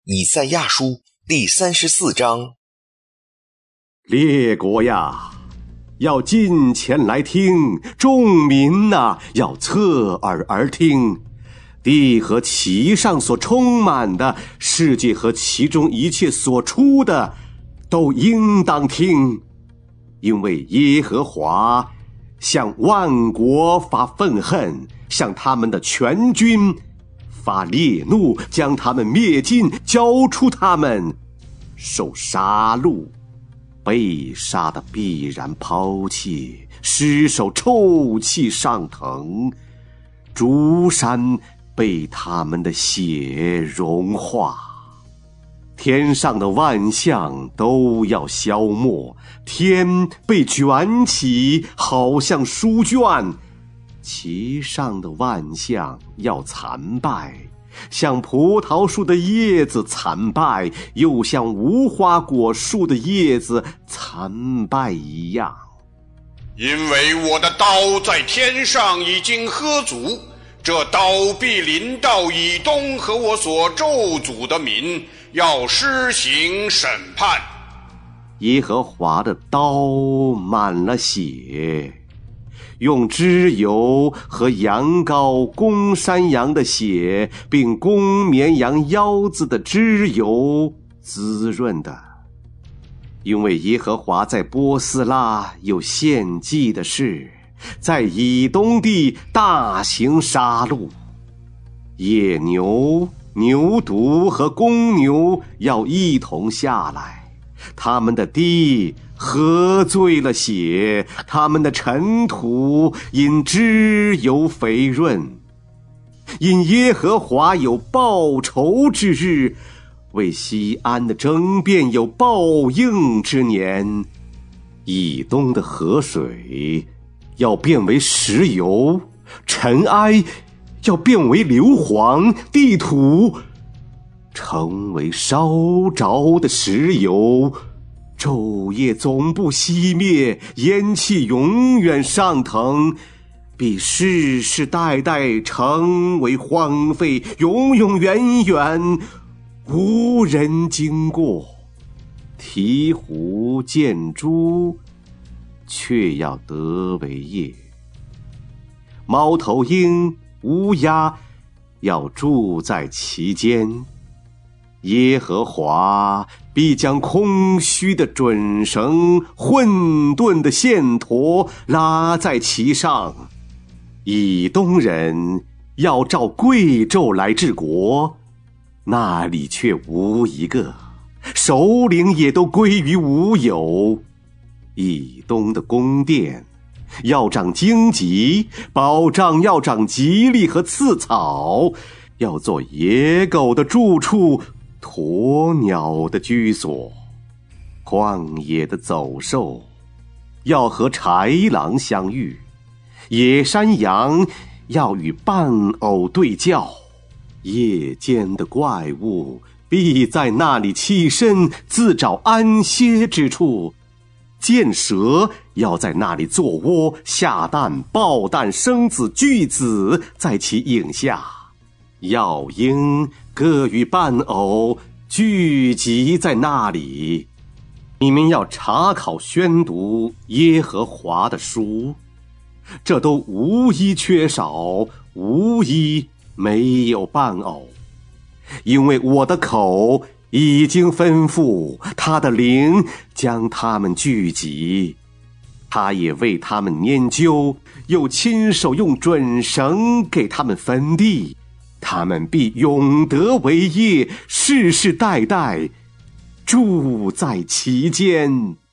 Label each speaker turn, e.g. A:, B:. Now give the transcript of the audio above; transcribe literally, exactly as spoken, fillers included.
A: 以赛亚书第三十四章。
B: 列国呀，要近前来听；众民呐，要侧耳而听。地和其上所充满的，世界和其中一切所出的，都应当听。因为耶和华向万国发愤恨，向他们的全军发烈怒，将他们灭尽，交出他们受杀戮。被杀的必然抛弃，尸首臭气上腾，诸山被他们的血融化。天上的万象都要消没，天被卷起，好像书卷，其上的万象要残败，像葡萄树的叶子残败，又像无花果树的叶子残败一样。
C: 因为我的刀在天上已经喝足，这刀必临到以东和我所咒诅的民，要施行审判。
B: 耶和华的刀满了血，用脂油和羊羔、公山羊的血，并公绵羊腰子的脂油滋润的。因为耶和华在波斯拉有献祭的事，在以东地大行杀戮。野牛、牛犊和公牛要一同下来，他们的地喝醉了血，他们的尘土因脂油肥润。因耶和华有报仇之日，为西安的争辩有报应之年。以东的河水要变为石油，尘埃要变为硫磺，地土成为烧着的石油，昼夜总不熄灭，烟气永远上腾，必世世代代成为荒废，永永远远无人经过。鹈鹕见猪，却要得为业；猫头鹰、乌鸦要住在其间。耶和华必将空虚的准绳、混沌的线砣拉在其上。以东人要照贵胄来治国，那里却无一个，首领也都归于无有。以东的宫殿要长荆棘，保障要长吉利和刺草，要做野狗的住处，鸵鸟的居所。旷野的走兽要和豺狼相遇，野山羊要与伴偶对叫。夜间的怪物必在那里栖身，自找安歇之处。箭蛇要在那里做窝，下蛋、抱蛋、生子、聚子在其影下。药鹰各与伴偶聚集在那里。你们要查考宣读耶和华的书，这都无一缺少，无一没有伴偶。因为我的口已经吩咐，他的灵将他们聚集，他也为他们研究，又亲手用准绳给他们分地，他们必永得为业，世世代代住在其间。